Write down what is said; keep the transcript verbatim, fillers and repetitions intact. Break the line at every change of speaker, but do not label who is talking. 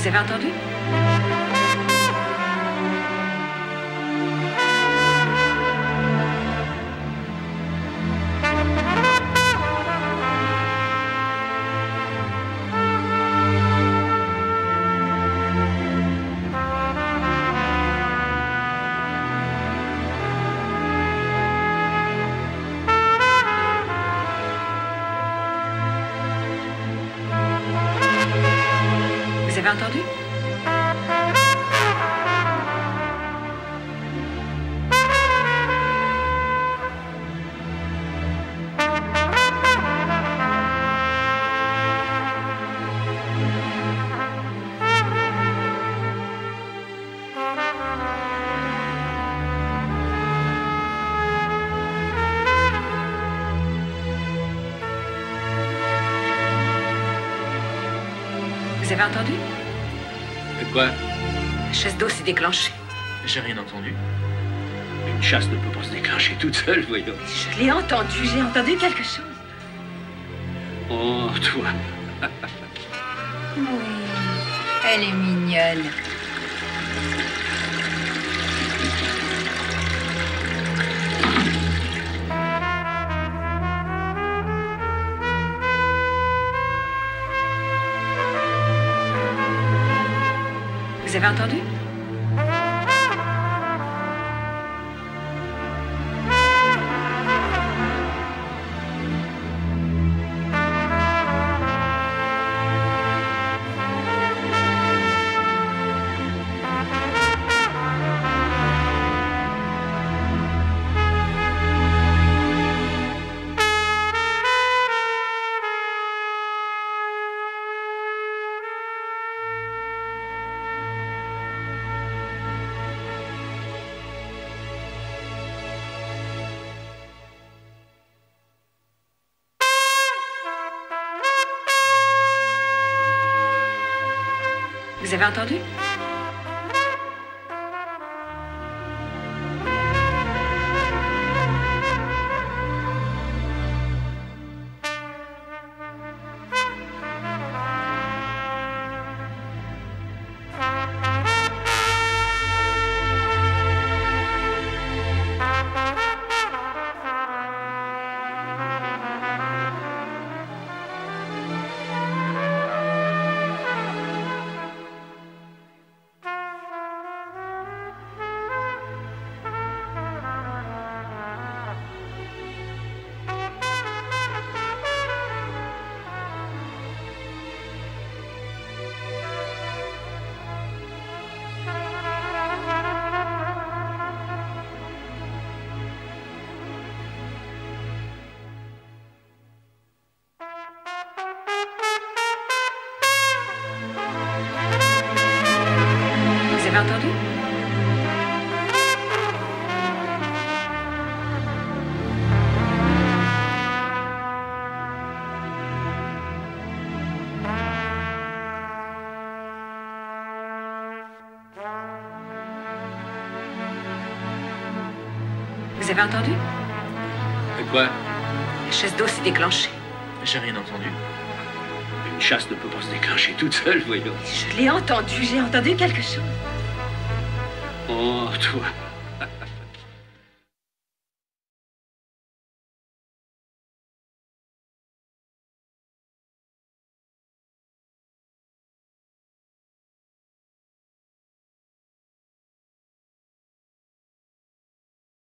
Vous avez entendu? Vous avez entendu? Vous avez entendu?
De quoi?
La chasse d'eau s'est déclenchée.
J'ai rien entendu. Une chasse ne peut pas se déclencher toute seule, voyons.
Je l'ai entendu, j'ai entendu quelque chose.
Oh, toi.
Oui, elle est mignonne.
Vous avez entendu? Vous avez entendu? Vous avez entendu? Vous avez entendu?
De quoi?
La chasse d'eau s'est déclenchée.
J'ai rien entendu. Une chasse ne peut pas se déclencher toute seule, voyons.
Je l'ai entendu, j'ai entendu quelque chose.
Oh, toi.